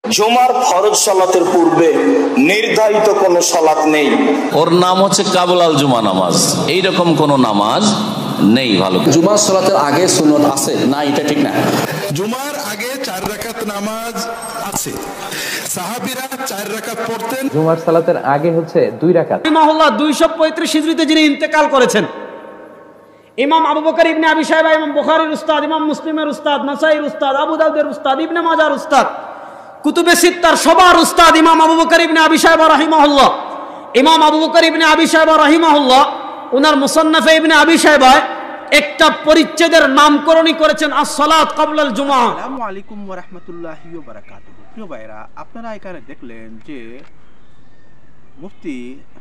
জুমার ফরজ সালাতের পূর্বে নির্ধারিত কোনো সালাত নেই। ওর নাম হচ্ছে কাবুলাল জুমা নামাজ। এইরকম কোনো নামাজ নেই। ভালো, জুমার সালাতের আগে সুন্নত আছে না, এটা ঠিক না। জুমার আগে 4 রাকাত নামাজ আছে, সাহাবীরা 4 রাকাত পড়তেন। জুমার সালাতের আগে হচ্ছে 2 রাকাত। রাহিমাহুল্লাহ 235 হিজরিতে যিনি ইন্তেকাল করেছেন, ইমাম আবু বকর ইবনে আবি শাইবা, ইমাম বুখারীর উস্তাদ, ইমাম মুসলিমের উস্তাদ, নাসাইর উস্তাদ, আবু দাউদের উস্তাদ, ইবনে মাজার উস্তাদ, কুতুবে সিত্তার সবার উস্তাদ ইমাম আবু বকর ইবনে আবি শাইবা রাহিমাহুল্লাহ। ইমাম আবু বকর ইবনে আবি শাইবা রাহিমাহুল্লাহ ওনার মুসান্নাফে ইবনে আবি শাইবায় একটা পরিচ্ছেদের নামকরণই করেছেন আস-সালাত ক্বাবলাল জুমআ। আসসালামু আলাইকুম ওয়া রাহমাতুল্লাহি ওয়া বারাকাতুহু। প্রিয় ভাইরা, আপনারা এখানে দেখলেন যে মুফতি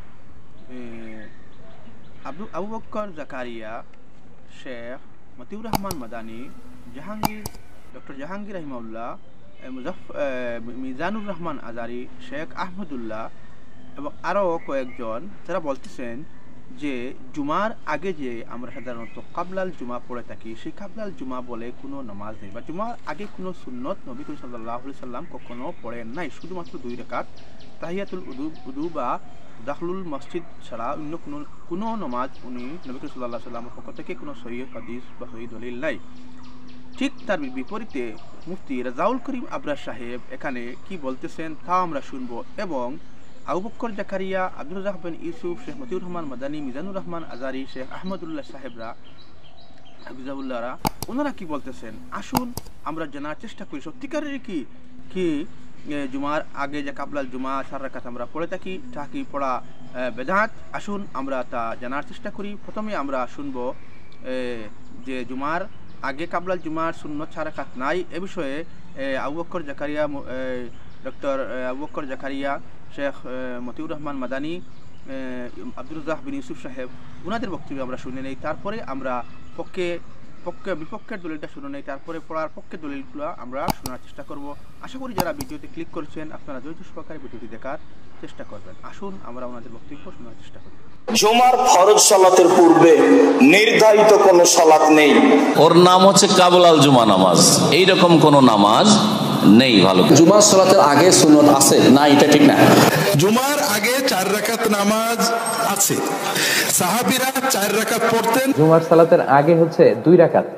আবু বকর জাকারিয়া, শেখ মতিউর রহমান মাদানী, ডক্টর জাহাঙ্গীর রাহিমাহুল্লাহ, মিজানুর রহমান আজারি, শেখ আহমদুল্লাহ এবং আরও কয়েকজন যারা বলতেছেন যে জুমার আগে যে আমরা সাধারণত কাবলাল জুমা পড়ে থাকি, সেই কাবলাল জুমা বলে কোনো নামাজ নেই, বা জুমার আগে কোনো সুন্নত নবী করিম সাল্লাল্লাহু আলাইহি সাল্লাম কখনো পড়েন নাই। শুধুমাত্র 2 রাকাত তাহিয়াতুল উদু বা দাখলুল মসজিদ ছাড়া অন্য কোনো নামাজ উনি নবী করিম সাল্লাল্লাহু আলাইহি সাল্লামের পক্ষ থেকে কোনো সহিহ হাদিস বা সহিহ দলিল নাই। ঠিক তার বিপরীতে মুফতি রাজাউল করিম আবরার সাহেব এখানে কি বলতেছেন তা আমরা শুনব, এবং আবু বকর জাকারিয়া, আব্দুর রাজ্জাক বিন ইউসুফ, শেখ মতিউর রহমান মাদানী, মিজানুর রহমান আজারি, শেখ আহমদুল্লাহ সাহেবরা, হাফিজাহুল্লাহরা, ওনারা কি বলতেছেন আসুন আমরা জানার চেষ্টা করি সত্যিকারের কি জুমার আগে যে কাবলাল জুমা 4 রাকাত আমরা পড়ে থাকি তা কি পড়া বেদাত। আসুন আমরা তা জানার চেষ্টা করি। প্রথমে আমরা শুনব যে জুমার আগে কাবলাল জুমার সুন্নত 4 রাকাত নাই, এ বিষয়ে আবু বকর জাকারিয়া, ডক্টর আবু বকর জাকারিয়া, শেখ মতিউর রহমান মাদানী, আব্দুর রাজ্জাক বিন ইউসুফ সাহেব, ওনাদের বক্তব্য আমরা শুনে নেই। তারপরে আমরা বিপক্ষের দলিলটা শুনে নেই, তারপরে পড়ার পক্ষের দলিলগুলো আমরা শোনার চেষ্টা করব। আশা করি যারা ভিডিওতে ক্লিক করেছেন আপনারা ধৈর্য সহকারে ভিডিওটি দেখার চেষ্টা করবেন। আসুন আমরা ওনাদের বক্তব্য শোনার চেষ্টা করি। জুমার ফরজ সালাতের পূর্বে নির্ধারিত কোনো সালাত নেই। ওর নাম হচ্ছে কাবুলাল জুমা নামাজ। এইরকম কোনো নামাজ নেই। ভালো, জুমার সালাতের আগে সুন্নত আছে না, এটা ঠিক না। জুমার আগে 4 রাকাত নামাজ আছে, সাহাবীরা 4 রাকাত পড়তেন। জুমার সালাতের আগে হচ্ছে 2 রাকাত।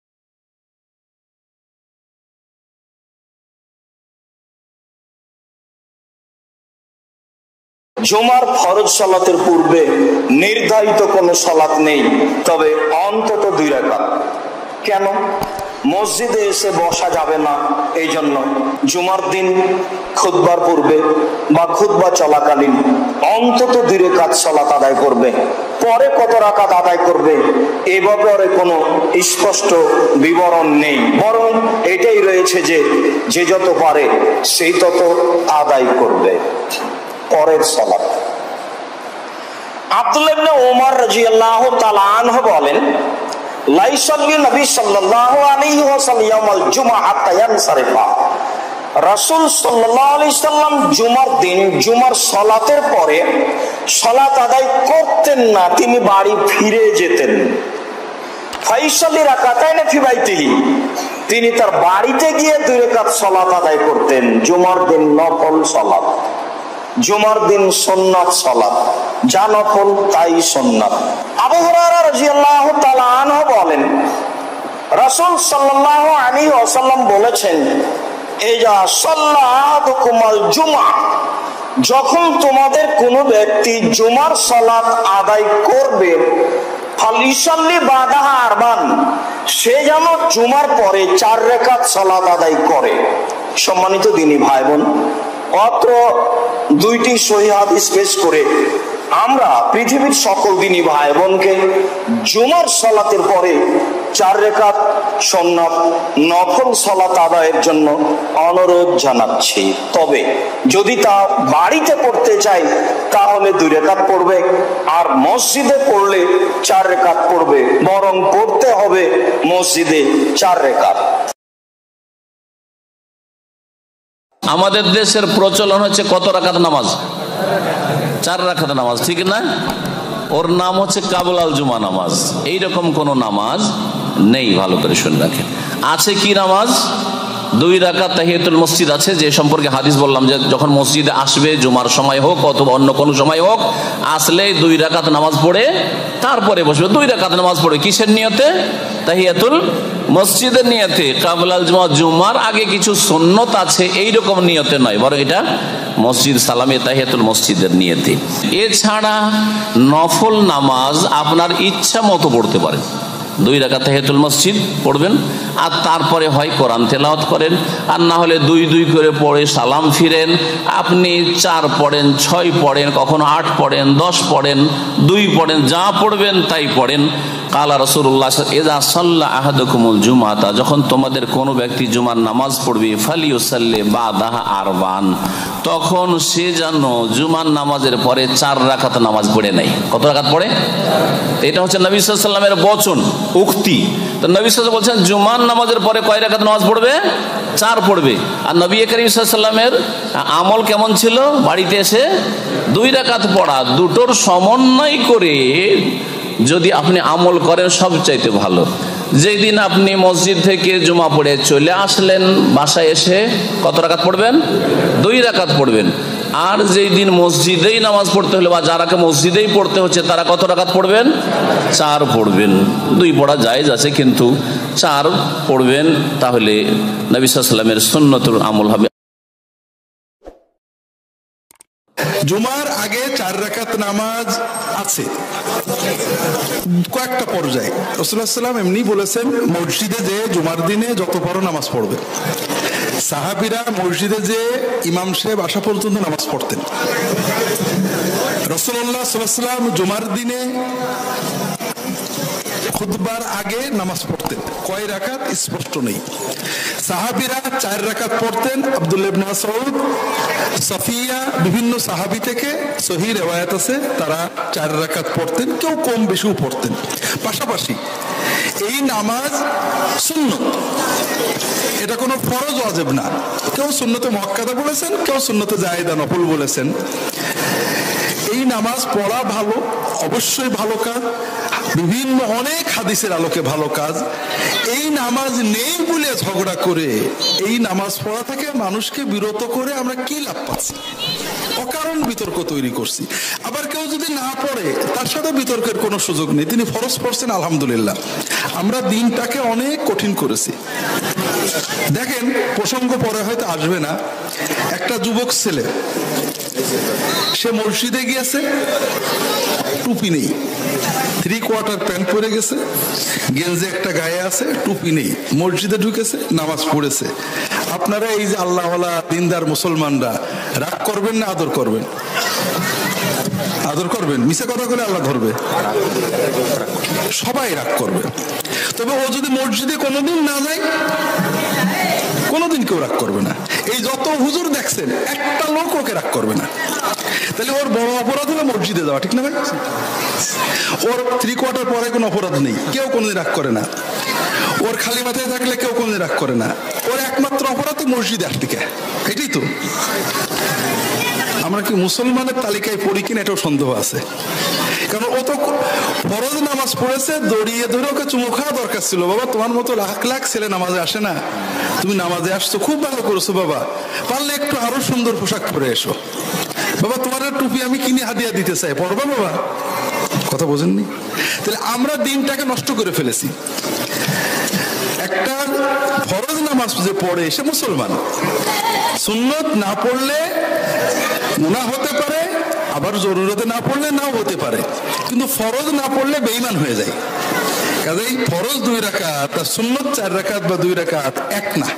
জুমার ফরজ সালাতের পূর্বে নির্ধারিত কোনো সালাত নেই, তবে অন্তত 2 রাকাত। কেন? মসজিদে এসে বসা যাবে না, এই জন্য জুমার দিন খুতবার পূর্বে বা খুতবা চলাকালীন অন্তত 2 রাকাত সালাত আদায় করবে। পরে কত রাকাত আদায় করবে এ ব্যাপারে কোনো স্পষ্ট বিবরণ নেই, বরং এটাই রয়েছে যে যত পারে সেই তত আদায় করবে। পরের সালাত আব্দুল্লাহ ইবনে ওমর রাদিয়াল্লাহু তাআলা আনহু বলেন, লাইসাল্লি নবী সাল্লাল্লাহু আলাইহি ওয়াসাল্লাম আল জুমআ হাত্তা ইয়ানসারিফা। রাসূল সাল্লাল্লাহু আলাইহি সাল্লাম জুমার দিন জুমার সালাতের পরে সালাত আদায় করতেন না, তিনি বাড়ি ফিরে যেতেন। ফাইসাল্লি রাকাতাইন ফি বাইতিহি, তিনি তার বাড়িতে গিয়ে 2 রাকাত সালাত আদায় করতেন। জুমার দিন নফল সালাত, জুমার দিন সুন্নাত সালাত, যা নফল তাই সুন্নাত। আবু হুরায়রা রাদিয়াল্লাহু তাআলা আনহু বলেন, রাসূল সাল্লাল্লাহু আলাইহি ওয়াসাল্লাম বলেছেন, ইজা সাল্লা আহাদুকুমাল জুমআ, যখন তোমাদের কোনো ব্যক্তি জুমার সালাত আদায় করবে, ফালিসাল্লি বাদাহা আরবান, সে যেন জুমার পরে 4 রাকাত সালাত আদায় করে। সম্মানিত দিনী ভাই বোন, অত্র 2টি সহিহ হাদিস পেশ করে আমরা পৃথিবীর সকল দিনী ভাই বোনকে জুমার সালাতের পরে 4 রাকাত সুন্নাত নফল সালাত আদায়ের জন্য অনুরোধ জানাচ্ছি। তবে যদি তা বাড়িতে পড়তে চাই তাহলে 2 রাকাত পড়বে, আর মসজিদে পড়লে 4 রাকাত পড়বে, বরং পড়তে হবে মসজিদে 4 রাকাত। আমাদের দেশের প্রচলন হচ্ছে কত রাকাত নামাজ? 4 রাকাত নামাজ, ঠিক না? ওর নাম হচ্ছে কাবুলাল জুমা নামাজ। এইরকম কোনো নামাজ নেই। ভালো করে শুনে রাখেন। আছে কি নামাজ? 2 রাকাত তাহিয়াতুল মসজিদ আছে, যে সম্পর্কে হাদিস বললাম যে যখন মসজিদে আসবে, জুমার সময় হোক অথবা অন্য কোনো সময় হোক, আসলে 2 রাকাত নামাজ পড়ে তারপরে বসবে। 2 রাকাত নামাজ পড়ে কিসের নিয়তে? তাহিয়াতুল মসজিদের নিয়তে। কাবলাল জুমা, জুমার আগে কিছু সুন্নত আছে এইরকম নিয়তে নয়, বরং এটা মসজিদ সালামে তাহিয়াতুল মসজিদের নিয়তে। এছাড়া নফল নামাজ আপনার ইচ্ছা মতো পড়তে পারেন। 2 রাকাত তাহিয়াতুল মসজিদ পড়বেন, আর তারপরে হয় কোরআন তেলাওয়াত করেন, আর না হলে 2 করে পড়ে সালাম ফিরেন। আপনি 4 পড়েন, 6 পড়েন, কখনো 8 পড়েন, 10 পড়েন, 2 পড়েন, যা পড়বেন তাই পড়েন। কালা রাসূলুল্লাহ ইযা সাল্লা আহাদুকুমুল জুমাতা, যখন তোমাদের কোনো ব্যক্তি জুমার নামাজ পড়বে, ফালিউসাল্লি বাদাহা আরবান, তখন সে যেন জুমার নামাজের পরে 4 রাকাত নামাজ পড়ে নাই। কত রাকাত পড়ে? এটা হচ্ছে নবী সাল্লাল্লাহু আলাইহি ওয়াসাল্লামের বচন, উক্তি। তো নবী সাল্লাল্লাহু আলাইহি ওয়াসাল্লাম বলছেন জুমার নামাজের পরে কয় রাকাত নামাজ পড়বে? 4 পড়বে। আর নবী করিম সাল্লাল্লাহু আলাইহি ওয়াসাল্লামের আমল কেমন ছিল? বাড়িতে এসে 2 রাকাত পড়া। দুটোর সমন্বয় করে যদি আপনি আমল করেন সবচাইতে ভালো। যেই দিন আপনি মসজিদ থেকে জুমা পড়ে চলে আসলেন, বাসায় এসে কত রাকাত পড়বেন? 2 রাকাত পড়বেন। আর যেই দিন মসজিদেই নামাজ পড়তে হলে বা যারাকে মসজিদেই পড়তে হচ্ছে তারা কত রাকাত পড়বেন? 4 পড়বেন। 2 পড়া জায়েজ আছে, কিন্তু 4 পড়বেন, তাহলে নবী সাল্লাল্লাহু আলাইহি ওয়াসাল্লামের সুন্নতুল আমল হবে। জুমার আগে 4 রাকাত নামাজ আছে কয়েকটা পর্যায়ে। রাসূলুল্লাহ সাল্লাল্লাহু আলাইহি ওয়াসাল্লাম এমনি বলেছেন মসজিদে যে জুমার দিনে যত বড় নামাজ পড়বে। সাহাবীরা মসজিদে যে ইমাম সাহেব আসা পর্যন্ত নামাজ পড়তেন। রাসূলুল্লাহ সাল্লাল্লাহু আলাইহি ওয়াসাল্লাম জুমার দিনে খুতবার আগে নামাজ পড়তেন। কয় রাকাত স্পষ্ট নেই। সাহাবীরা 4 রাকাত পড়তেন। আব্দুল্লাহ ইবনে মাসউদ, সাফিয়া, বিভিন্ন সাহাবী থেকে সহিহ riwayat আছে তারা 4 রাকাত পড়তেন, কেউ কম বেশিও পড়তেন। পাশাপাশি এই নামাজ সুন্নত, এটা কোনো ফরজ ওয়াজিব না। কেউ সুন্নতে মুআক্কাদা বলেছেন, কেউ সুন্নতে জায়েদা নফল বলেছেন। এই নামাজ পড়া ভালো, অবশ্যই ভালো কাজ, বিভিন্ন অনেক হাদিসের আলোকে ভালো কাজ। এই নামাজ নেই বলে ঝগড়া করে এই নামাজ পড়া থেকে মানুষকে বিরত করে আমরা কি লাভ পাচ্ছি? অকারণ বিতর্ক তৈরি করছি। আবার কেউ যদি না পড়ে তার সাথে বিতর্কের কোনো সুযোগ নেই, তিনি ফরজ পড়ছেন, আলহামদুলিল্লাহ। আমরা দিনটাকে অনেক কঠিন করেছি। দেখেন, প্রসঙ্গ পরে হয়তো আসবে না, একটা যুবক ছেলে সে মসজিদে গিয়েছে, টুপি নেই, 3/4 প্যান্ট পরে গেছে, গেঞ্জি একটা গায়ে আছে, টুপি নেই, মসজিদে ঢুকেছে, নামাজ পড়েছে। আপনারা এই যে আল্লাহওয়ালা দিনদার মুসলমানরা রাগ করবেন না আদর করবেন? আদর করবেন। মিছে কথা বলে আল্লাহ ধরবে, সবাই রাগ করবে। তবে ও যদি মসজিদে কোনোদিন না যায়, কোনোদিন কেউ রাগ করবে না। এই যত হুজুর দেখছেন একটা লোক ওকে রাগ করবে না। তাহলে ওর বড় অপরাধ হলো মসজিদে যাওয়া, ঠিক না ভাই? ওর 3/4 পরে কোনো অপরাধ নেই, কেউ কোনোদিন রাগ করে না। ওর খালি মাথায় থাকলে কেউ কোনোদিন রাগ করে না। ওর একমাত্র অপরাধ মসজিদে আসতে কে, এটাই তো। আমরা কি মুসলমানের তালিকায় পড়ি কিনা এটাও সন্দেহ আছে, কারণ ও তো ফরজ নামাজ পড়েছে, দড়িয়ে ধরে ওকে চুমু খাওয়া দরকার ছিল। বাবা, তোমার মতো লাখ লাখ ছেলে নামাজে আসে না, তুমি নামাজে আসছো, খুব ভালো করেছো বাবা, পারলে একটু আরো সুন্দর পোশাক পরে এসো। বাবা, তোমার টুপি আমি কিনে হাদিয়া দিতে চাই, পড়বা বাবা। কথা বোঝেননি? তাহলে আমরা দিনটাকে নষ্ট করে ফেলেছি। একটা ফরজ নামাজ যে পড়ে সে মুসলমান, সুন্নত না পড়লে গুনাহ হতে পারে, আবার জরুরতে না পড়লে নাও হতে পারে, কিন্তু ফরজ না পড়লে বেঈমান হয়ে যায়। কাজেই ফরজ 2 রাকাত আর সুন্নত 4 রাকাত বা 2 রাকাত এক না।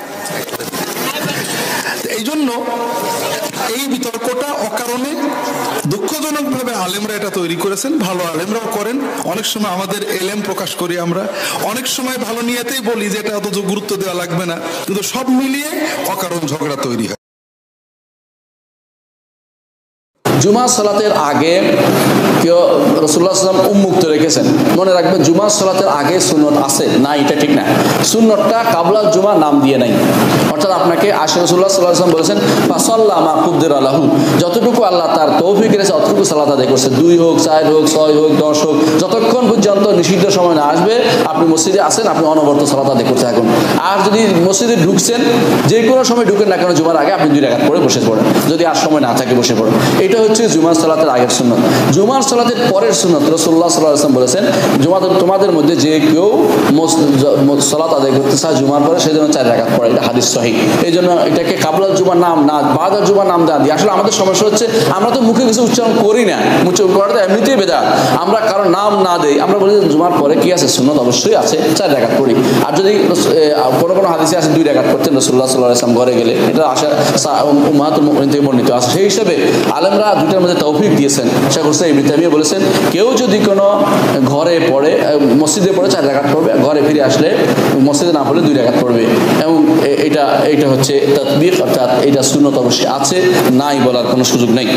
এই জন্য এই বিতর্কটা অকারণে দুঃখজনক ভাবে আলেমরা এটা তৈরি করেছেন। ভালো আলেমরাও করেন, অনেক সময় আমাদের এলেম প্রকাশ করি আমরা, অনেক সময় ভালো নিয়েতেই বলি যে এটা অত গুরুত্ব দেওয়া লাগবে না, কিন্তু সব মিলিয়ে অকারণ ঝগড়া তৈরি হয়। জুমা সালাতের আগে কেউ রাসূলুল্লাহ সাল্লাল্লাহু আলাইহি ওয়াসাল্লাম উন্মুক্ত রেখেছেন। মনে রাখবেন, জুমা সালাতের আগে সুন্নত আছে না, এটা ঠিক না। সুন্নতটা কাবলাল জুমা নাম দিয়ে নাই। অর্থাৎ আপনাকে আশি রাসূলুল্লাহ সাল্লাল্লাহু আলাইহি ওয়াসাল্লাম বলেছেন ফাসাল্লা মা কুদ্দিরা লাহু, যতটুকু আল্লাহ তার তৌফিক রেখেছে অতটুকু সালাত আদায় করছে। 2 হোক 4 হোক 6 হোক 10 হোক, যতক্ষণ পর্যন্ত নিষিদ্ধ সময় না আসবে আপনি মসজিদে আসেন, আপনি অনবরত সালাত আদায় করতে থাকুন। আর যদি মসজিদে ঢুকছেন, যে কোনো সময় ঢুকেন না কেন, জুমার আগে আপনি 2 রাকাত পড়ে বসে পড়েন, যদি আর সময় না থাকে বসে পড়েন। এটা হচ্ছে জুমার সালাতের আগের সুন্নাত। জুমার সালাতের পরের সুন্নাত রাসূলুল্লাহ সাল্লাল্লাহু আলাইহি ওয়াসাল্লাম বলেছেন, তোমাদের মধ্যে যে কেউ সালাত আদায় করতে চায় জুমার পরে, সেই জন্য 4 রাকাত পড়ে। এটা হাদিস সহিহ। এই জন্য এটাকে কাবলাল জুমার নাম না, বাদাল জুমার নাম দেওয়া দিয়ে আসলে আমাদের সমস্যা হচ্ছে, আমরা তো মুখে কিছু উচ্চারণ করি না, উচ্চারণ করাটা এমনিতেই বেদাত। আমরা কারো নাম না দেই, আমরা বলি জুমার পরে কি আছে সুন্নাত, অবশ্যই আছে 4 রাকাত পড়ি। আর যদি কোনো হাদিসে আছে 2 রাকাত পড়তেন রাসূলুল্লাহ সাল্লাল্লাহু আলাইহি ওয়াসাল্লাম ঘরে গেলে, এটা আশা উম্মাহাতুল মুমিনিন থেকে বর্ণিত আছে। সেই হিসাবে আলেমরা দুইটার মধ্যে তৌফিক দিয়েছেন। শেখ হোসেন ইবনে তাইমিয়া বলেছেন, কেউ যদি কোনো ঘরে পড়ে, মসজিদে পড়ে 4 রাকাত পড়বে, ঘরে ফিরে আসলে মসজিদে না পড়লে 2 রাকাত পড়বে। এবং এটা হচ্ছে তাতবিক, অর্থাৎ এটা সুন্নাত অবশ্যই আছে, নাই বলার কোনো সুযোগ নেই।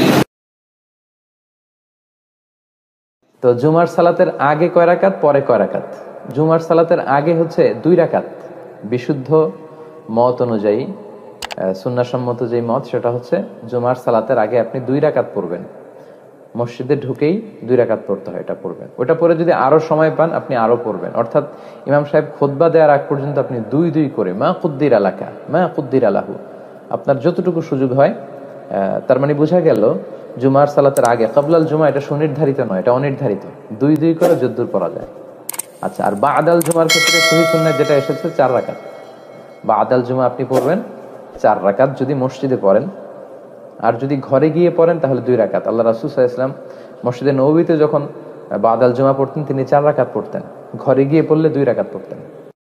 তো জুমার সালাতের আগে কয় রাকাত, পরে কয় রাকাত? জুমার সালাতের আগে হচ্ছে 2 রাকাত। বিশুদ্ধ মত অনুযায়ী, সুন্নাহসম্মত যে মত, সেটা হচ্ছে জুমার সালাতের আগে আপনি 2 রাকাত পড়বেন। মসজিদে ঢুকেই 2 রাকাত পড়তে হয়, এটা পড়বেন। ওটা পরে যদি আরো সময় পান আপনি আরো পড়বেন। অর্থাৎ ইমাম সাহেব খুতবা দেওয়ার আগ পর্যন্ত আপনি 2 করে মা কুদ্দির আলাকা মা কুদ্দির আলাহু, আপনার যতটুকু সুযোগ হয়। তার মানে বোঝা গেল জুমার সালাতের আগে কাবলাল জুমা এটা সুনির্ধারিত নয়, এটা অনির্ধারিত। 2 করে যদ্দুর পড়া যায়। আচ্ছা, আর বাদাল জুমার ক্ষেত্রে সহিহ সুন্নাহ যেটা এসেছে 4 রাকাত। বাদাল জুমা আপনি পড়বেন 4 রাকাত যদি মসজিদে পড়েন। আর যদি ঘরে গিয়ে পড়েন তাহলে 2 রাকাত। আল্লাহ রাসূল সাল্লাল্লাহু আলাইহি ওয়াসাল্লাম মসজিদে নববীতে যখন বাদাল জুমা পড়তেন তিনি 4 রাকাত পড়তেন, ঘরে গিয়ে পড়লে 2 রাকাত পড়তেন।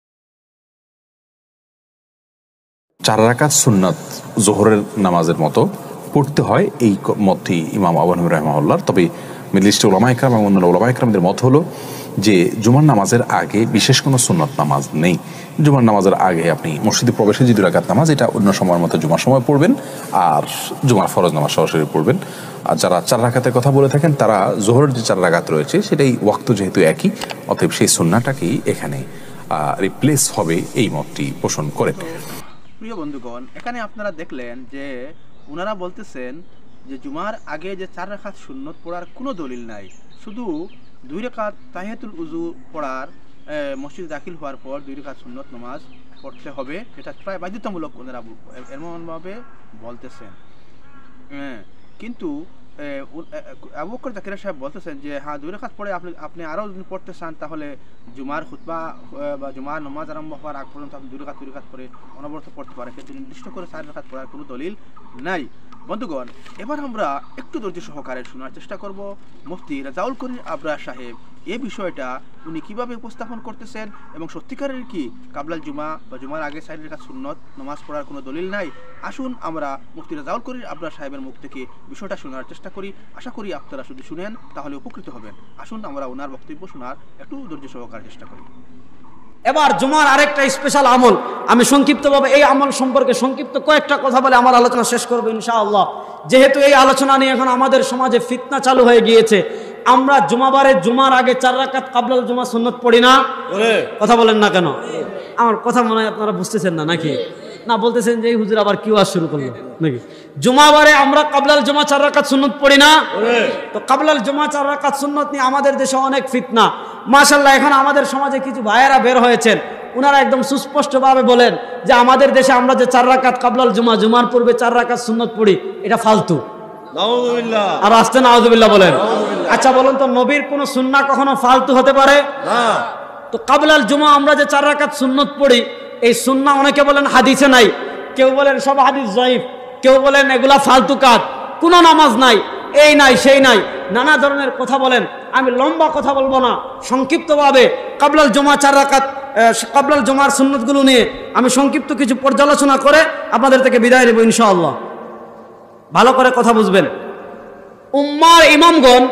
4 রাকাত সুন্নাত যোহরের নামাজের মতো পড়তে হয়, এই মতটি ইমাম আবু হানিফা রাহিমাহুল্লাহর। তবে মিডল ইস্টের উলামা ইকরাম এবং অন্যান্য উলামা ইকরামদের মত হলো যে জুমার নামাজের আগে বিশেষ কোনো সুন্নাত নামাজ নেই। জুমার নামাজের আগে আপনি মসজিদে প্রবেশে যে 2 রাকাত নামাজ, এটা অন্য সময়ের মতো জুমার সময় পড়বেন, আর জুমার ফরজ নামাজ সরাসরি পড়বেন। আর যারা 4 রাকাতের কথা বলে থাকেন তারা যোহরের যে 4 রাকাত রয়েছে সেটাই ওয়াক্ত যেহেতু একই, অতএব সেই সুন্নাহটাকেই এখানে রিপ্লেস হবে, এই মতটি পোষণ করেন। প্রিয় বন্ধুগণ, এখানে আপনারা দেখলেন যে ওনারা বলতেছেন যে জুমার আগে যে 4 রাকাত সুন্নত পড়ার কোনো দলিল নাই, শুধু 2 রাকাত তাহিয়াতুল উযু পড়ার, মসজিদে দাখিল হওয়ার পর 2 রাকাত সুন্নত নামাজ পড়তে হবে, এটা প্রায় বাধ্যতামূলক ওনারা এমনভাবে বলতেছেন। কিন্তু আবু বকর জাকির সাহেব বলতেছেন যে হ্যাঁ 2 রাকাত পড়ে আপনি আরও যদি পড়তে চান তাহলে জুমার খুতবা বা জুমার নামাজ আরম্ভ হওয়ার আগ পর্যন্ত আপনি 2 রাকাত পড়ে অনবরত পড়তে পারেন, কিন্তু নির্দিষ্ট করে 4 রাকাত পড়ার কোনো দলিল নাই। বন্ধুগণ, এবার আমরা একটু ধৈর্য সহকারে শোনার চেষ্টা করব মুফতি রাজাউল করিম আবরার সাহেব এই বিষয়টা উনি কিভাবে উপস্থাপন করতেছেন, এবং সত্যিকারের কি কাবলাল জুমা বা জুমার আগে 4 রাকাত সুন্নত নামাজ পড়ার কোনো দলিল নাই। আসুন আমরা মুফতি রাজাউল করিম আবরার সাহেবের মুখ থেকে বিষয়টা শোনার চেষ্টা করি। আশা করি আপনারা যদি শুনেন তাহলে উপকৃত হবেন। আসুন আমরা ওনার বক্তব্য শোনার একটু ধৈর্য সহকারে চেষ্টা করি। এবার জুমার আরেকটা স্পেশাল আমল, আমি সংক্ষিপ্তভাবে এই আমল সম্পর্কে সংক্ষিপ্ত কয়েকটা কথা বলে আমার আলোচনা শেষ করবো ইনশাআল্লাহ। যেহেতু এই আলোচনা নিয়ে এখন আমাদের সমাজে ফিতনা চালু হয়ে গিয়েছে, আমরা জুমার আগে 4 রাকাত কাবলাল জুমা সুন্নত পড়ি না? কথা বলেন না কেন? আমার কথা মনে হয় আপনারা বুঝতেছেন না, নাকি না? বলতেছেন যে এই হুজুর আবার কি ওয়াজ শুরু করলো নাকি? জুমাবারে আমরা কাবলাল জুমা 4 রাকাত সুন্নত পড়ি না? তো কাবলাল জুমা 4 রাকাত সুন্নত নিয়ে আমাদের দেশে অনেক ফিতনা। মাশাআল্লাহ, এখন আমাদের সমাজে কিছু ভাইয়েরা বের হয়েছেন, ওনারা একদম সুস্পষ্টভাবে বলেন যে আমাদের দেশে আমরা যে 4 রাকাত কাবলাল জুমার পূর্বে 4 রাকাত সুন্নত পড়ি, এটা ফালতু। আর আসতে নাউযুবিল্লাহ বলেন। আচ্ছা বলুন তো, নবীর কোন সুন্নাহ কখনো ফালতু হতে পারে না? তো কাবলাল জুমা আমরা যে 4 রাকাত সুন্নত পড়ি, এই সুন্নাহ অনেকে বলেন হাদিসে নাই, কেউ বলেন সব হাদিস জয়ীফ, কেউ বলেন এগুলা ফালতু কাজ, কোনো নামাজ নাই, এই নাই সেই নাই, নানা ধরনের কথা বলেন। আমি লম্বা কথা বলবো না, সংক্ষিপ্তভাবে কাবলাল জুমা 4 রাকাত কাবলাল জুমার সুন্নতগুলো নিয়ে আমি সংক্ষিপ্ত কিছু পর্যালোচনা করে আপনাদের থেকে বিদায় নেব ইনশাআল্লাহ। ভালো করে কথা বুঝবেন। উম্মার ইমামগণ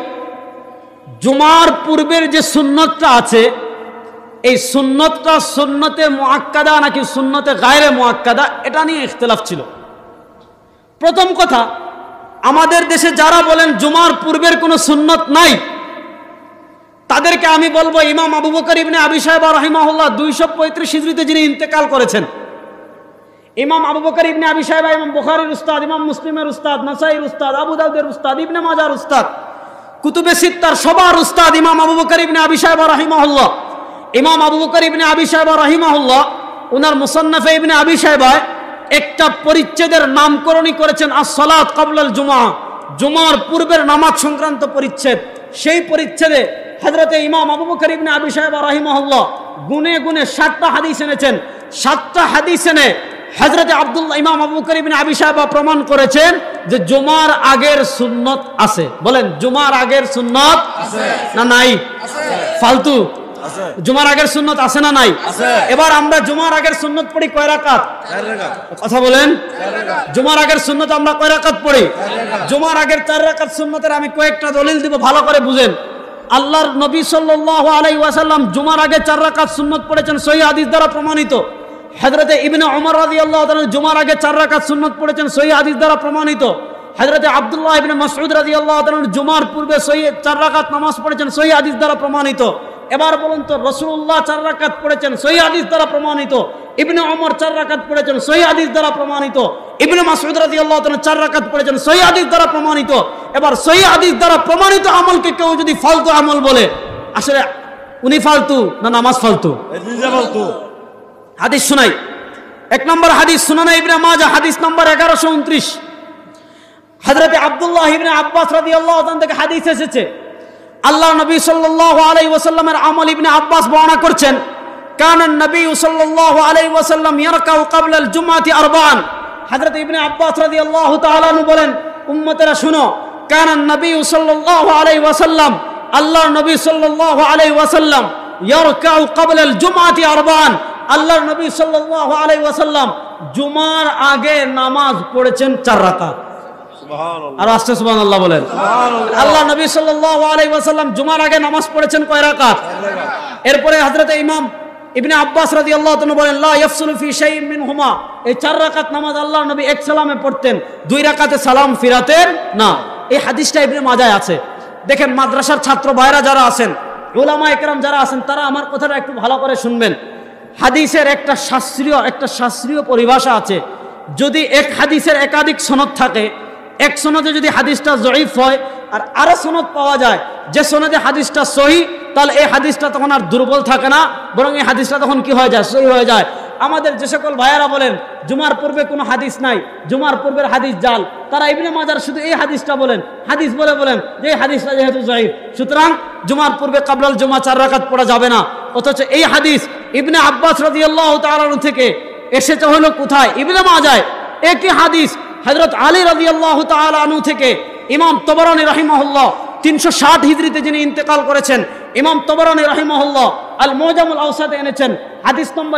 জুমার পূর্বের যে সুন্নতটা আছে, এই সুন্নতটা সুন্নতে মুআক্কাদা নাকি সুন্নতে গায়রে মুআক্কাদা, এটা নিয়ে ইখতিলাফ ছিল। প্রথম কথা, আমাদের দেশে যারা বলেন জুমার পূর্বের কোনো সুন্নত নাই, তাদেরকে আমি বলবো ইমাম আবু বকর ইবনে আবি শাইবা রাহিমাহুল্লাহ 235 হিজরিতে যিনি ইন্তেকাল করেছেন, ইমাম আবু বকর ইবনে আবি শাইবা, ইমাম বুখারীর উস্তাদ, ইমাম মুসলিমের উস্তাদ, নাসাইর উস্তাদ, আবু দাউদের উস্তাদ, ইবনে মাজার উস্তাদ, কুতুবে সিত্তার সবার উস্তাদ ইমাম আবু বকর ইবনে আবি শাইবা রাহিমাহুল্লাহ। ইমাম আবু বকর ইবনে আবি শাইবা রাহিমাহুল্লাহ ওনার মুসান্নাফে ইবনে আবি শাইবায় একটা পরিচ্ছেদের নামকরণই করেছেন আস-সালাত ক্বাবলাল জুমআ, জুমার পূর্বের নামাজ সংক্রান্ত পরিচ্ছেদ। সেই পরিচ্ছেদে হযরতে ইমাম আবু বকর ইবনে আবি শাইবা রাহিমাহুল্লাহ গুনে গুনে 7টা হাদিস এনেছেন। 7টা হাদিস এনে হযরতে আব্দুল্লাহ ইমাম আবু বকর ইবনে আবি শাইবা প্রমাণ করেছেন যে জুমার আগের সুন্নত আছে। বলেন, জুমার আগের সুন্নত আছে না নাই? আছে। ফালতু আছে। জুমার আগের সুন্নত আছে না নাই? আছে। এবার আমরা জুমার আগের সুন্নত পড়ি কয় রাকাত? 4 রাকাত। কথা বলেন, 4 রাকাত। জুমার আগের সুন্নত আমরা কয় রাকাত পড়ি? 4 রাকাত। জুমার আগের 4 রাকাত সুন্নতের আমি কয়েকটা দলিল দিব, ভালো করে বুঝেন। আল্লাহর নবী সাল্লাল্লাহু আলাইহি ওয়াসাল্লাম জুমার আগে 4 রাকাত সুন্নত পড়েছেন, সহিহ হাদিস দ্বারা প্রমাণিত। হযরতে ইবনে ওমর রাদিয়াল্লাহু তাআলা জুমার আগে 4 রাকাত সুন্নত পড়েছেন, সহিহ হাদিস দ্বারা প্রমাণিত। হযরতে আব্দুল্লাহ ইবনে মাসউদ রাদিয়াল্লাহু তাআলা জুমার পূর্বে 4 রাকাত নামাজ পড়েছেন, সহিহ হাদিস দ্বারা প্রমাণিত। এবার বলুন তো, রাসূলুল্লাহ 4 রাকাত পড়েছেন, সহিহ হাদিস দ্বারা প্রমাণিত। ইবনে ওমর 4 রাকাত পড়েছেন, সহিহ হাদিস দ্বারা প্রমাণিত। ইবনে মাসউদ রাদিয়াল্লাহু তাআলা 4 রাকাত পড়েছেন, সহিহ হাদিস দ্বারা প্রমাণিত। এবার সহিহ হাদিস দ্বারা প্রমাণিত আমলকে কেউ যদি ফালতু আমল বলে, আসলে উনি ফালতু না নামাজ ফালতু? ফালতু। হাদিস শুনাই। 1 নম্বর হাদিস সুনানে ইবনে মাজাহ, হাদিস নম্বর 1129। হযরতে আব্দুল্লাহ ইবনে আব্বাস রাদিয়াল্লাহু তাআলা থেকে হাদিস এসেছে, আল্লাহ নবী সাল্লাল্লাহু আলাইহি ওয়াসাল্লামের আমল ইবনে আব্বাস বর্ণনা করছেন, কানা নবী সাল্লাল্লাহু আলাইহি ওয়াসাল্লাম ইয়ারকাউ ক্বাবলা আল জুমআতি আরবাআন। হযরত ইবনে আব্বাস রাদিয়াল্লাহু তাআলা আনহু বলেন, উম্মতেরা শুনো, কানা নবী সাল্লাল্লাহু আলাইহি ওয়াসাল্লাম, আল্লাহ নবী সাল্লাল্লাহু আলাইহি ওয়াসাল্লাম ইয়ারকাউ ক্বাবলা আল জুমআতি আরবাআন, আল্লাহর নবী সাল্লাল্লাহু আলাইহি ওয়াসাল্লাম জুমার আগে নামাজ পড়েছেন 4 রাকাত। সুবহানাল্লাহ। আর আস্তে সুবহানাল্লাহ বলেন। সুবহানাল্লাহ। আল্লাহ নবী সাল্লাল্লাহু আলাইহি ওয়াসাল্লাম জুমার আগে নামাজ পড়েছেন কয় রাকাত? 4 রাকাত। এরপরে হযরতে ইমাম ইবনে আব্বাস রাদিয়াল্লাহু তাআলা বলেন, লা ইয়াফসুলু ফি শাইইন মিনহুমা, এই 4 রাকাত নামাজ আল্লাহর নবী এক সালামে পড়তেন, 2 রাকাতে সালাম ফিরাতেন না। এই হাদিসটা ইবনে মাজায় আছে। দেখেন, মাদ্রাসার ছাত্র ভাইরা যারা আছেন, উলামা একরাম যারা আছেন, তারা আমার কথাটা একটু ভালো করে শুনবেন। হাদিসের একটা শাস্ত্রীয় পরিভাষা আছে। যদি এক হাদিসের একাধিক সনদ থাকে, এক সনদে যদি হাদিসটা জয়ীফ হয় আর আরো সনদ পাওয়া যায় যে সনদে হাদিসটা সহি, তাহলে এই হাদিসটা তখন আর দুর্বল থাকে না, বরং এই হাদিসটা তখন কি হয়ে যায়? সহি হয়ে যায়। আমাদের যে সকল ভাইয়ারা বলেন জুমার পূর্বে কোনো হাদিস নাই, জুমার পূর্বের হাদিস জাল, তারা ইবনে মাজার শুধু এই হাদিসটা বলেন, হাদিস বলেন যে এই হাদিসটা যেহেতু জয়ীফ, সুতরাং জুমার পূর্বে ক্বাবলাল জুমা 4 রাকাত পড়া যাবে না। অথচ এই হাদিস ইবনে আব্বাস রাদিয়াল্লাহু তাআলা আনহু থেকে এসেছে হলো কোথায়? ইবনে মাজায়। একই হাদিস হযরত আলী রাদিয়াল্লাহু তাআলা আনহু থেকে ইমাম তবরানী রাহিমাহুল্লাহ 360 হিজরিতে যিনি ইন্তেকাল করেছেন, ইমাম তবরানী রাহিমাহুল্লাহ আল মুজামুল আওসাতে এনেছেন, হাদিস নম্বর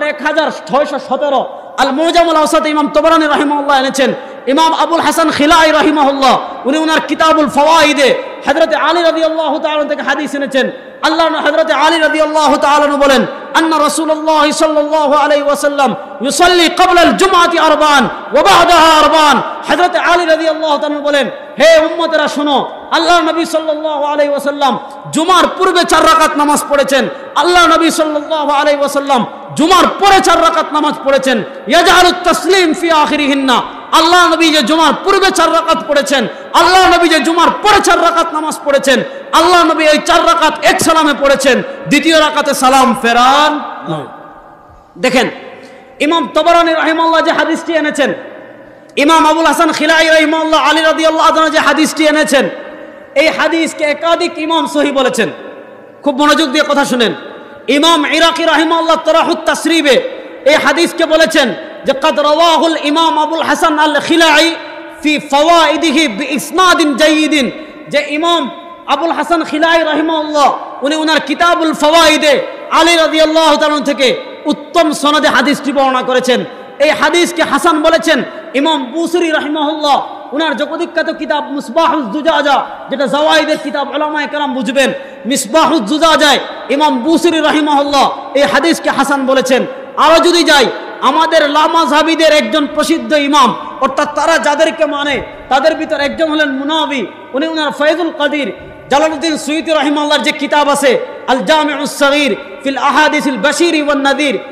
1617। আল মুজামুল আওসাতে ইমাম তবরানী রাহিমাহুল্লাহ এনেছেন। ইমাম আবুল হাসান খিলাই রাহিমাহুল্লাহ উনি ওনার কিতাবুল ফাওয়াইদে হযরত আলী রাদিয়াল্লাহু তাআলা থেকে হাদিস এনেছেন। আল্লাহ হযরত আলী রাদিয়াল্লাহু তাআলা বলেন, আন্না রাসূলুল্লাহ সাল্লাল্লাহু আলাইহি ওয়াসাল্লাম ইউসাল্লি ক্বাবলা আল জুমআতি আরবাআন ওয়া বা'দাহা আরবাআন। হযরত আলী রাদিয়াল্লাহু তাআলা বলেন, হে উম্মতেরা শোনো, আল্লাহ নবী সাল্লাল্লাহু আলাইহি ওয়াসাল্লাম জুমার পূর্বে 4 রাকাত নামাজ পড়েছেন, আল্লাহ নবী সাল্লাল্লাহু আলাইহি ওয়াসাল্লাম জুমার পরে 4 রাকাত নামাজ পড়েছেন। ইয়াজআলুত তাসলিম ফি আখিরিহিন্না, আল্লাহ নবী যে জুমার পূর্বে 4 রাকাত পড়েছেন, আল্লাহ নবী যে জুমার পরে 4 রাকাত নামাজ পড়েছেন, আল্লাহ নবী এই 4 রাকাত এক সালামে পড়েছেন, দ্বিতীয় রাকাতে সালাম ফেরান নয়। দেখেন, ইমাম তবরানী রাহিমাহুল্লাহ যে হাদিসটি এনেছেন, ইমাম আবুল হাসান খিলাই রাহিমাহুল্লাহ আলী রাদিয়াল্লাহু তাআলা যে হাদিসটি এনেছেন, এই হাদিসকে একাধিক ইমাম সহিহ বলেছেন। খুব মনোযোগ দিয়ে কথা শুনেন। ইমাম ইরাকি রাহিমাহুল্লাহ তারাহুত তাসরিবে এই হাদিসকে বলেছেন যে কাদ রাওয়াহুল ইমাম আবুল হাসান আল খিলাই ফি ফাওয়াইদিহি বিইসনাদিন জাইয়িদিন, যে ইমাম আবুল হাসান খিলাই রাহিমাহুল্লাহ উনি ওনার কিতাবুল ফাওয়াইদে আলী রাদিয়াল্লাহু তাআলা থেকে উত্তম সনদে হাদিসটি বর্ণনা করেছেন। এই হাদিসকে হাসান বলেছেন ইমাম বুসরি রাহিমাহুল্লাহ উনার জগদ্বিখ্যাত কিতাব মিসবাহুজ জুজাজা, যেটা জাওয়াইদের কিতাব, উলামায়ে কেরাম বুঝবেন। মিসবাহুজ জুজাজায় ইমাম বুসরি রাহিমাহুল্লাহ এই হাদিসকে হাসান বলেছেন। আরো যদি যাই, আমাদের লামাযহাবীদের একজন প্রসিদ্ধ ইমাম, অর্থাৎ তারা যাদেরকে মানে তাদের ভিতর একজন হলেন মুনাবি, উনি উনার ফয়জুল কাদির জালালউদ্দিন সুয়ুতী রাহিমাহুল্লাহর যে কিতাব আছে আল জামিউস সগীর ফিল আহাদিসিল বাশীর ওয়ান নাযীর,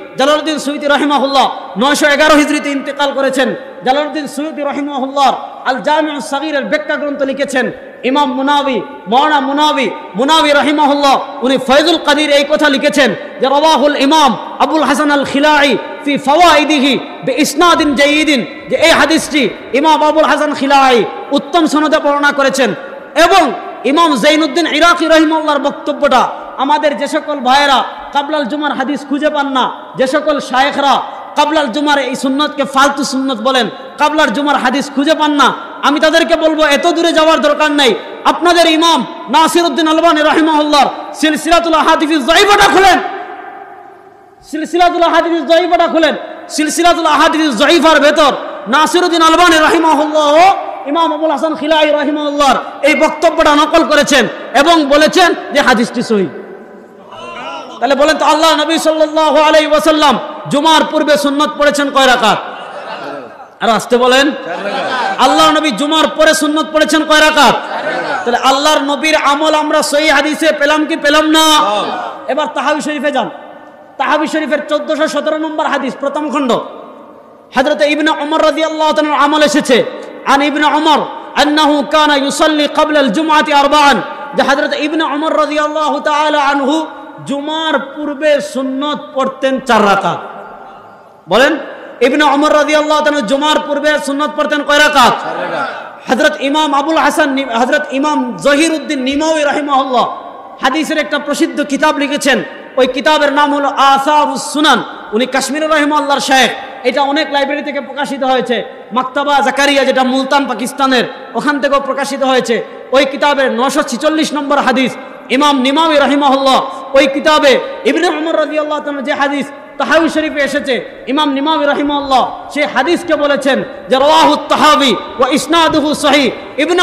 জালালউদ্দিন সুয়ুতী রাহিমাহুল্লাহ 911 হিজরিতে ইন্তেকাল করেছেন। জালালউদ্দিন সুয়ুতী রাহিমাহুল্লাহ আল জামিউস সাগীরের ব্যাখ্যা গ্রন্থ লিখেছেন। ইমাম মুনাবি, মাওলানা মুনাবি রাহিমাহুল্লাহ উনি ফয়জুল কাদির এই কথা লিখেছেন যে রাওয়াহুল ইমাম আবুল হাসান আল খিলাই ফি ফাওয়াইদিহি বিইসনাদিন জাইয়িদিন, যে এই হাদিসটি ইমাম আবুল হাসান খিলাই উত্তম সনদে বর্ণনা করেছেন। এবং ইমাম জাইনুদ্দিন ইরাকি রাহিমাহুল্লাহর বক্তব্যটা আমাদের যে সকল ভাইয়েরা কাবলাল জুমার হাদিস খুঁজে পান না, যে সকল শায়েখরা কাবলাল জুমার এই সুন্নতকে ফালতু সুন্নত বলেন, কাবলার জুমার হাদিস খুঁজে পান না, আমি তাদেরকে বলবো এত দূরে যাওয়ার দরকার নেই। আপনাদের ইমাম নাসিরউদ্দিন আলবানী রাহিমাহুল্লাহর সিলসিলাতুল আহাদিস যায়িফাটা খুলেন, সিলসিলাতুল আহাদিস যায়িফাটা খুলেন। সিলসিলাতুল আহাদিস যায়িফার ভেতর নাসিরউদ্দিন আলবানী রাহিমাহুল্লাহ ইমাম আবুল হাসান খিলাই রাহিমাহুল্লাহর এই বক্তব্যটা নকল করেছেন এবং বলেছেন যে হাদিসটি সহিহ। তাহলে বলেন তো আল্লাহ নবী সাল্লাল্লাহু আলাইহি ওয়াসাল্লাম জুমার পূর্বে সুন্নত পড়েছেন কয় রাকাত? আর আসতে বলেন। আল্লাহ নবী জুমার পরে সুন্নত পড়েছেন কয় রাকাত? তাহলে আল্লাহর নবীর আমল আমরা সহিহ হাদিসে পেলাম কি পেলাম না? এবার তাহাবি শরীফে যান। তাহাবি শরীফের 1417 নম্বর হাদিস, প্রথম খণ্ড। হযরত ইবনে ওমর রাদিয়াল্লাহু তাআলার আমল এসেছে আন ইবনে ওমর আন্নাহু কানা ইউসাল্লি ক্বাবলা আল জুমআতি আরবাআন, যে হযরত ইবনে ওমর রাদিয়াল্লাহু তাআলা আনহু জুমার পূর্বে সুন্নত পড়তেন 4 রাকাত। বলেন ইবনে ওমর রাদিয়াল্লাহু তাআলা জুমার পূর্বে সুন্নত পড়তেন কয় রাকাত? 4 রাকাত। হযরত ইমাম আবুল হাসান, হযরত ইমাম জহিরউদ্দিন নিমাওয়ী রাহিমাহুল্লাহ হাদিসের একটা প্রসিদ্ধ কিতাব লিখেছেন। ওই কিতাবের নাম হলো আসাবুস সুনান। উনি কাশ্মীর রাহিমাহুল্লাহর শায়েখ। এটা অনেক লাইব্রেরি থেকে প্রকাশিত হয়েছে। মাকতাবা জাকারিয়া, যেটা মুলতান পাকিস্তানের, ওখান থেকেও প্রকাশিত হয়েছে। ওই কিতাবের 946 নম্বর হাদিস ইমাম নিমাওয়ী রাহিমাহুল্লাহ ওই কিতাবে ইবনে ওমর রাদিয়াল্লাহু তাআলা যে হাদিস তাহাবি শরীফে এসেছে, ইমাম নিমাওয়ী রাহিমাহুল্লাহ সেই হাদিসকে বলেছেন যে রাওয়াহুত তাহাবি ওয়া ইসনাদুহু সহিহ। ইবনে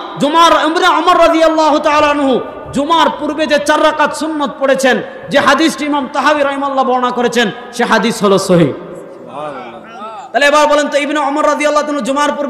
ওমর রাদিয়াল্লাহু তাআলা আনহু জুমার পূর্বে যে 4 রাকাত সুন্নত পড়েছেন, যে হাদিসটি ইমাম তাহাবি রাহিমাহুল্লাহ বর্ণনা করেছেন, সে হাদিস হলো সহিহ। তাহলে এবার বলেন তো ইবনে ওমর রাদিয়াল্লাহু তাআলা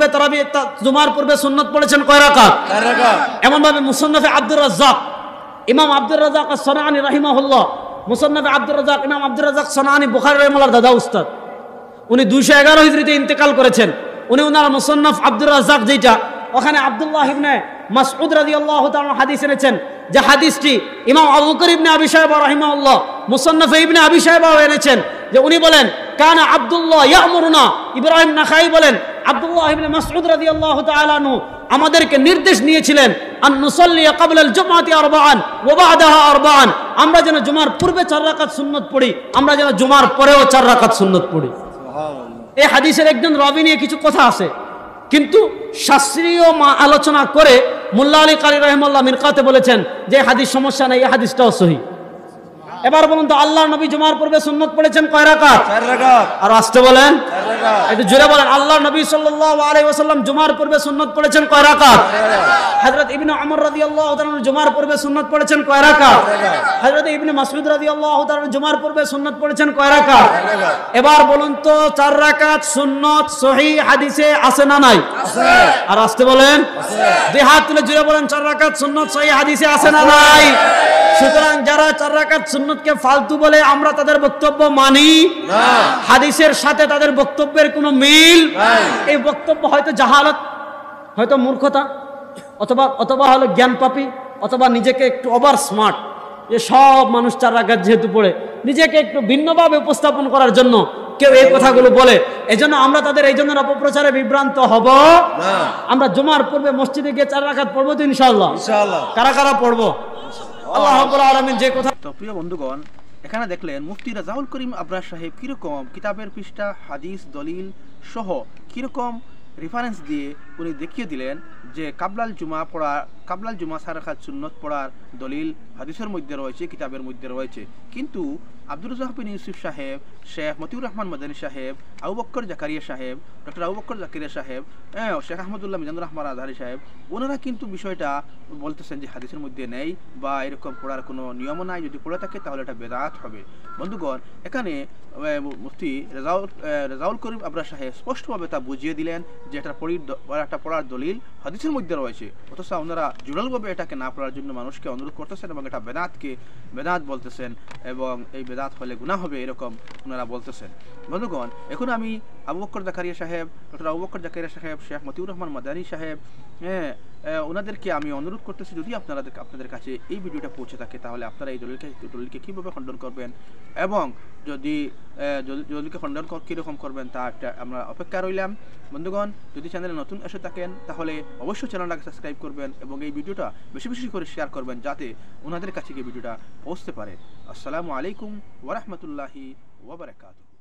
জুমার পূর্বে সুন্নত পড়েছেন কয় রাকাত? 4 রাকাত। এমন ভাবে মুসান্নাফে আব্দুর রাজ্জাক, ইমাম আব্দুর রাজ্জাক আস-সানাআনী রাহিমাহুল্লাহ, মুসান্নাফে আব্দুর রাজ্জাক, ইমাম আব্দুর রাজ্জাক সানাআনী বুখারী রাহিমাহুল্লাহর দাদা উস্তাদ। উনি 211 হিজরিতে ইন্তেকাল করেছেন। উনি ওনার মুসান্নাফ আব্দুর রাজ্জাক যেটা, ওখানে আব্দুল্লাহ ইবনে মাসউদ রাদিয়াল্লাহু তাআলা হাদিস এনেছেন, যে হাদিসটি ইমাম আবু বকর ইবনে আবি শায়বা রাহিমাহুল্লাহ মুসান্নাফে ইবনে আবি শায়বা এনেছেন, যে উনি বলেন কানা আব্দুল্লাহ ইয়ামুরুনা, ইব্রাহিম নাখাই বলেন আব্দুল্লাহ ইবনে মাসউদ রাদিয়াল্লাহু তাআলা আনহু আমাদেরকে নির্দেশ নিয়েছিলেন আন নুসাল্লি ক্বাবলা আল জুমআতি আরবাআন ওয়া বা'দাহা আরবাআন, আমরা যেন জুমার পূর্বে 4 রাকাত সুন্নত পড়ি, আমরা যেন জুমার পরেও 4 রাকাত সুন্নত পড়ি। সুবহানাল্লাহ। এই হাদিসের একজন রাবী নিয়ে কিছু কথা আছে, কিন্তু শাস্ত্রীয় আলোচনা করে মোল্লা আলী কারি রাহিমাহুল্লাহ মিরকাতে বলেছেন যে হাদিস সমস্যা নেই, এই হাদিসটাও সহিহ। এবার বলুন তো আল্লাহর নবী জুমার পূর্বে সুন্নত পড়েছেন কয় রাকাত? 4 রাকাত। আর আসতে বলেন 4 রাকাত। একটু জোরে বলেন আল্লাহর নবী সাল্লাল্লাহু আলাইহি ওয়াসাল্লাম জুমার পূর্বে সুন্নত পড়েছেন কয় রাকাত? 4 রাকাত। হযরত ইবনে ওমর রাদিয়াল্লাহু তাআলা জুমার পূর্বে সুন্নত পড়েছেন কয় রাকাত? 4 রাকাত। হযরত ইবনে মাসউদ রাদিয়াল্লাহু তাআলা জুমার পূর্বে সুন্নত পড়েছেন কয় রাকাত? 4 রাকাত। এবার বলুন তো 4 রাকাত সুন্নত সহিহ হাদিসে আছে না নাই? আছে। আর আসতে বলেন আছে। দুই হাত তুলে জোরে বলেন 4 রাকাত সুন্নত সহিহ হাদিসে আছে না নাই? সুতরাং যারা 4 রাকাত সুন্নতকে ফালতু বলে আমরা তাদের বক্তব্য মানি না, হাদিসের সাথে তাদের বক্তব্যের কোনো মিল নাই। এই বক্তব্য হয়তো জাহালত, হয়তো মূর্খতা, অথবা হলো জ্ঞান পাপী, অথবা নিজেকে একটু ওভার স্মার্ট, যে সব মানুষ 4 রাকাত যেহেতু পড়ে নিজেকে একটু ভিন্নভাবে উপস্থাপন করার জন্য কেউ এই কথাগুলো বলে। এজন্য আমরা তাদের এই জন্য অপপ্রচারে বিভ্রান্ত হব না। আমরা জুমার পূর্বে মসজিদে গিয়ে 4 রাকাত পড়বো তো ইনশাআল্লাহ। কারা কারা পড়বো? আল্লাহ রাব্বুল আলামিন যে কথা। তো প্রিয় বন্ধুগণ, এখানে দেখলেন মুফতি রাজাউল করিম আবরার সাহেব কিরকম কিতাবের পৃষ্ঠা, হাদিস, দলিল সহ কিরকম রেফারেন্স দিয়ে উনি দেখিয়ে দিলেন যে কাবলাল জুমা 4 রাকাত সুন্নত পড়ার দলিল হাদিসের মধ্যে রয়েছে, কিতাবের মধ্যে রয়েছে। কিন্তু আব্দুর রাজ্জাক বিন ইউসুফ সাহেব, শেখ মতিউর রহমান মাদানী সাহেব, আবু বকর জাকারিয়া সাহেব, ডক্টর আবু বকর জাকারিয়া সাহেব, শেখ আহমদুল্লাহ মিজানুর রহমান আজহারি সাহেব, ওনারা কিন্তু বিষয়টা বলতেছেন যে হাদিসের মধ্যে নেই বা এরকম পড়ার কোনো নিয়মও নাই, যদি পড়ে থাকে তাহলে এটা বেদাত হবে। বন্ধুগণ, এখানে মুফতি রাজাউল করিম আবরার সাহেব স্পষ্টভাবে তা বুঝিয়ে দিলেন যে এটা পড়ার দলিল হাদিসের মধ্যে রয়েছে, অথচ ওনারা জোরালভাবে এটাকে না পড়ার জন্য মানুষকে অনুরোধ করতেছেন এবং এটা বেদাত বলতেছেন এবং এই বেদাত হলে গুনাহ হবে এরকম ওনারা বলতেছেন। বন্ধুগণ, এখন আমি আবু বকর জাকারিয়া সাহেব, ডক্টর আবু বকর জাকারিয়া সাহেব, শেখ মতিউর রহমান মাদানী সাহেব, ওনাদেরকে আমি অনুরোধ করতেছি যদি আপনাদের কাছে এই ভিডিওটা পৌঁছে থাকে তাহলে আপনারা এই দলিলকে কীভাবে খণ্ডন করবেন এবং দলিলকে খণ্ডন কীরকম করবেন তা একটা আমরা অপেক্ষা রইলাম। বন্ধুগণ, যদি চ্যানেলে নতুন এসে থাকেন তাহলে অবশ্যই চ্যানেলটাকে সাবস্ক্রাইব করবেন এবং এই ভিডিওটা বেশি বেশি করে শেয়ার করবেন যাতে ওনাদের কাছে গিয়ে ভিডিওটা পৌঁছতে পারে। আসসালামু আলাইকুম ওয়া রাহমাতুল্লাহি ওয়া বারাকাতুহু।